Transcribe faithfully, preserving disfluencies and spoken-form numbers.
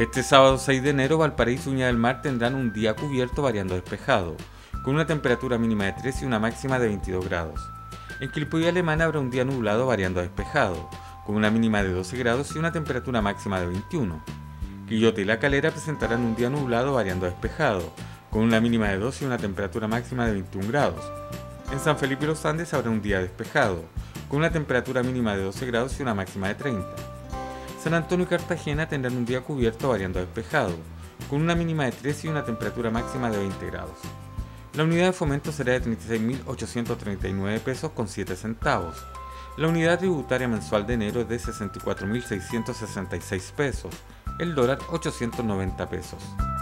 Este sábado seis de enero, Valparaíso y Viña del Mar tendrán un día cubierto variando despejado, con una temperatura mínima de trece y una máxima de veintidós grados. En Quilpué y Alemana habrá un día nublado variando despejado, con una mínima de doce grados y una temperatura máxima de veintiuno. Quillota y La Calera presentarán un día nublado variando despejado, con una mínima de doce y una temperatura máxima de veintiún grados. En San Felipe y Los Andes habrá un día despejado, con una temperatura mínima de doce grados y una máxima de treinta. San Antonio y Cartagena tendrán un día cubierto variando despejado, con una mínima de trece y una temperatura máxima de veinte grados. La unidad de fomento será de treinta y seis mil ochocientos treinta y nueve pesos con siete centavos. La unidad tributaria mensual de enero es de sesenta y cuatro mil seiscientos sesenta y seis pesos. El dólar ochocientos noventa pesos.